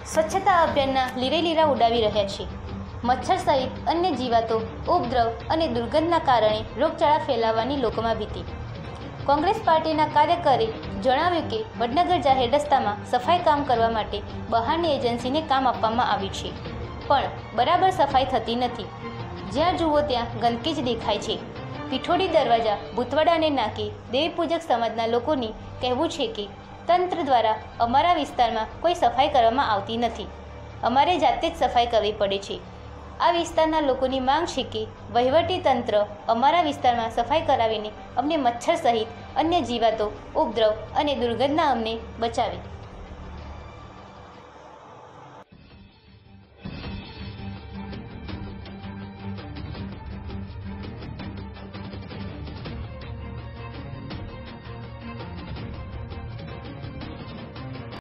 સ્વચ્છતા અભિયાનના લીરે લીરા ઉડાવી રહ્યા છે। મચ્છર સહિત અન્ય જીવાતો, ઉપદ્રવ અને દુર્ગંધના કારણે રોગચાળા ફેલાવાની લોકોમાં ભીતિ। કોંગ્રેસ પાર્ટીના કાર્યકરે જણાવ્યું કે વડનગર જાહેર રસ્તામાં સફાઈ કામ કરવા માટે બહારની એજન્સીને કામ આપવામાં આવ્યું છે, પણ બરાબર સફાઈ થતી નથી। જ્યાં જુઓ ત્યાં ગંદકી જ દેખાય છે। પીઠોડી દરવાજા, ભૂતવાડાને નાકે દેવી પૂજક સમાજના લોકોની કહેવું છે કે તંત્ર દ્વારા અમારા વિસ્તારમાં કોઈ સફાઈ કરવામાં આવતી નથી। અમારે જાતે જ સફાઈ કરવી પડે છે। આ વિસ્તારના લોકોની માંગ છે કે વહીવટી તંત્ર અમારા વિસ્તારમાં સફાઈ કરાવીને અમને મચ્છર સહિત અન્ય જીવાતો, ઉપદ્રવ અને દુર્ગંધના અમને બચાવે।